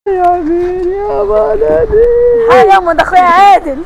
يا مين يا ولدي؟ حاجة يا أم ده أخويا عادل.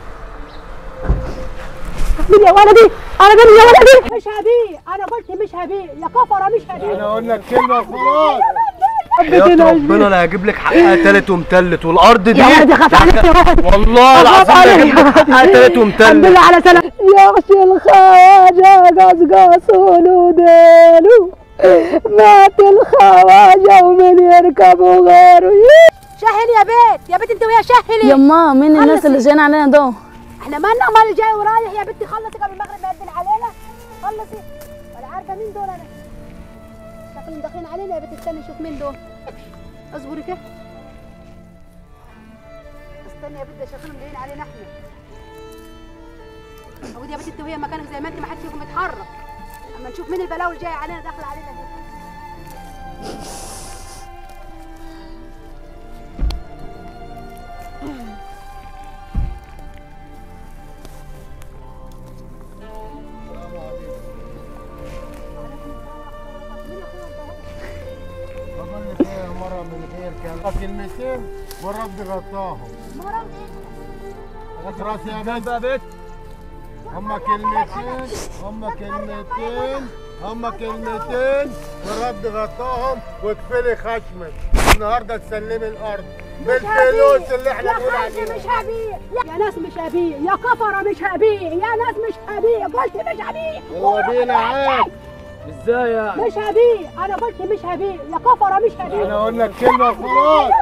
مين يا ولدي؟ أنا مين يا ولدي؟ مش هبيع، أنا قلت مش هبيع يا كفرة مش هبيع. أنا أقول لك كلمة خلاص. يا ربنا لا هجيب لك حقها تالت ومتلت والارض دي يا ولدي خاف عليك يا ولدي والله العظيم لا هجيب لك حقها تالت ومتلت. الحمد لله على سلامة. يغشي الخواجة قصقص وديله مات الخواجة ومن يركبوا غيره. شهل يا بنت انت ويا شهلي. يما مين الناس اللي جايين علينا دول؟ احنا مالنا امال اللي جاي ورايح يا بنتي. خلصي قبل المغرب ما يدن علينا. خلصي ولا عارفه مين دول. انا شكلهم داخلين علينا يا بنتي. استني نشوف مين دول. اصبري كده استني يا بنتي. شكلهم جايين علينا احنا. اقعدي يا بنتي انت وهي مكانك زي ما انت. ما حدش فيكم يتحرك اما نشوف مين البلاوي اللي جايه علينا داخله علينا دي. مرة من غير كلمتين والرب غطاهم. مرة غط راسي يا بنت. هما كلمتين والرب غطاهم وكفلي خشمك. النهارده تسلمي الارض بالفلوس اللي احنا بنقول عليها. مش هبيع يا ناس. مش هبيع يا كفرة. مش هبيع يا ناس. مش هبيع. قلت مش هبيع. هو بينا عاد. ازاي يعني؟ مش هبيع. انا قلت مش هبيع يا كفرة. مش هبيع. انا اقول لك كلمة خلاص.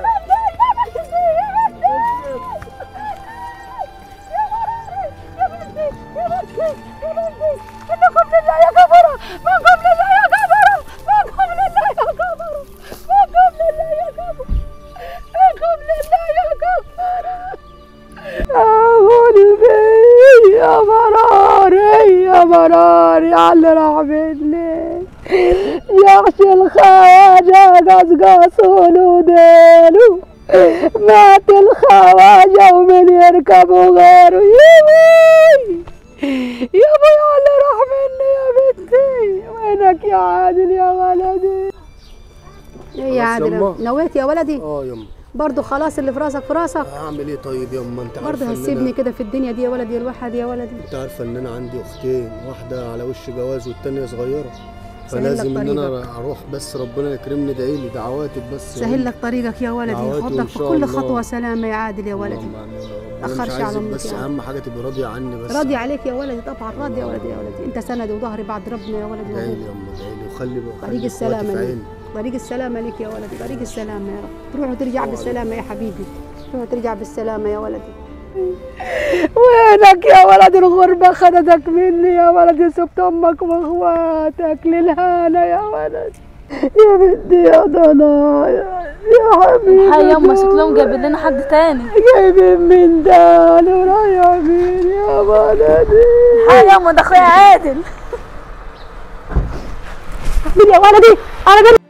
منكم لله يا كفرة. منكم لله يا كفرة. منكم لله يا كفرة. منكم لله يا كفرة. منكم لله يا كفرة. يا مراري يا مراري على اللي راح مني. يغشي الخواجة قصقص وديله مات الخواجة ومن يركبوا غيره. يا ابوي على اللي راح مني يا بنتي. وينك يا عادل يا ولدي؟ ايه يا عادل نويت يا ولدي؟ يما برضه خلاص اللي في راسك في راسك. هعمل ايه طيب يما؟ انت عارفه برضه هتسيبني كده في الدنيا دي يا ولدي الواحد يا ولدي. انت عارفه ان انا عندي اختين، واحده على وش جواز والتانيه صغيره، سهل فلازم لك ان انا طريقك. اروح. بس ربنا يكرمني، ادعي لي دعواتك بس. سهل لك طريقك يا ولدي. دعواتي يخضك وإن في شاء كل الله. خطوه سلامه يا عادل يا ولدي. تأخرش على أمك بس يعني. اهم حاجه تبقى راضيه عني بس. راضي عليك يا ولدي طبعا. راضي يا ولدي يا ولدي. انت سندي وظهري بعد ربنا يا ولدي. ادعي لي يما، ادعي لي وخلي طريق السلامه ليك. طريق السلامه ليك يا ولدي. طريق السلامه يا رب. تروح وترجع بالسلامه يا حبيبي. تروح وترجع بالسلامه يا ولدي. وينك يا ولد؟ الغربة خدتك مني يا ولدي. سبت امك واخواتك للهانة يا ولد. يا بنتي يا ضنايا يا حبيبي. حي يما شكلهم جايبين لنا حد تاني. جايبين من دال ورايحين يا ولدي. حي يما ده اخويا عادل. مين يا ولدي؟ انا مين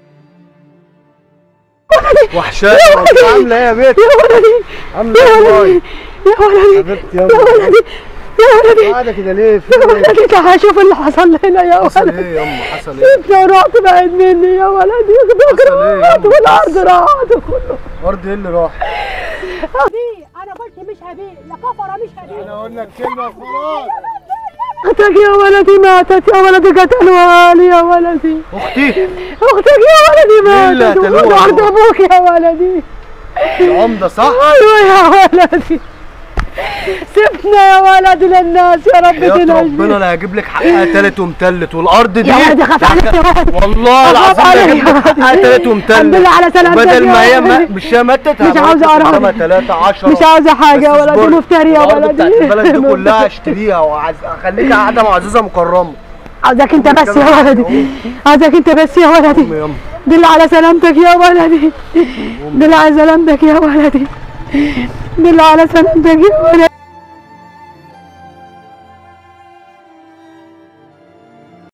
وحشاني عامله ايه يا بنت؟ يا ولدي؟ عامله ايه يا ولدي؟ حبيبتي يا ولدي يا ولدي قاعده كده ليه؟ يا ولدي تعال شوف اللي حصل لنا يا ولدي. حصل ايه يما؟ حصل ايه؟ انت رحت بعيد مني يا ولدي. حصل ايه يا أم؟ والارض راحت كله. الارض ايه اللي راح؟ انا قلت مش هبيع يا كفرة. مش هبيع. انا اقول لك كلمة خلاص. اختك يا ولدي ماتت يا ولدي. قتلوها لي يا ولدي. اختي؟ اختك يا ولدي مين اللي ماتت. قتلوها؟ وارض ابوك يا ولدي. العمده صح؟ ايوه يا ولدي. سبتنا يا ولدي للناس يا رب يا تنجي. ربنا لا هجيب لك حقها تالت ومتلت والارض دي. يا ولدي خاف عليك يا ولدي. والله العظيم لا هجيب لك حقها تالت ومتلت. الحمد لله على سلامتك بدل ما يا هي ولدي. مش هي ماتت. مش عاوزة أعرف. 3 10 مش عاوزة حاجة يا ولدي. مفتري يا الارض بتاعت ولدي. البلد دي كلها اشتريها واخليك قاعده معززه مكرمه. عاوزك انت بس يا ولدي. عاوزك انت بس يا ولدي. يلا دل على سلامتك يا ولدي. دل على سلامتك يا ولدي. دل على سلامتك يا ولدي.